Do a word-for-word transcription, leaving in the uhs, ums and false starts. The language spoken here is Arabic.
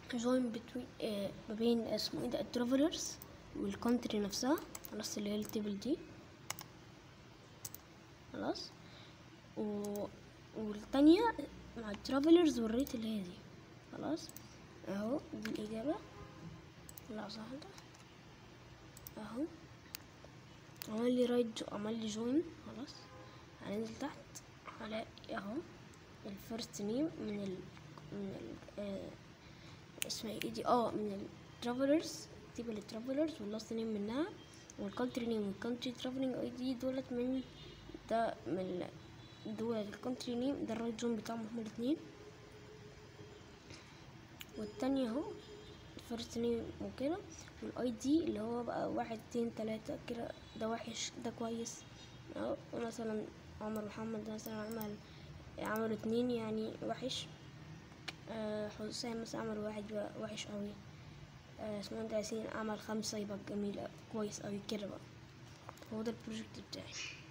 جوين بتوين آه ما بين اسمه ايه ده الترافلرز والكونتري نفسها، خلاص اللي هي التيبل دي خلاص. و... والتانية مع الترافلرز والريت اللي هي دي خلاص. اهو دي الإجابة. لا صح ده اهو عمل لي رايت جو... عمل لي جوين خلاص. هننزل تحت هلاقي اهو الفيرست نيم من ال من ال آه اسمها ايه دي اه من الترافلرز تيبل الترافلرز، واللاست نيم منها، والكونتري نيم والكونتري ترافلينج اي دي دولت من ده من دول الكونتري نيم ده الرايت جون بتاعهم هما الاتنين. والتانية اهو الفيرست نيم وكده، والاي دي اللي هو بقى واحد اتنين تلاتة كده، ده وحش ده كويس اهو. مثلا عمر محمد مثلا عمل عمل اتنين يعني وحش. آه حسام مثلا عمل واحد بقى وحش اوي. آه اسمه ده ياسين عمل خمسة يبقى جميل كويس اوي كده بقى. هو ده البروجكت بتاعي.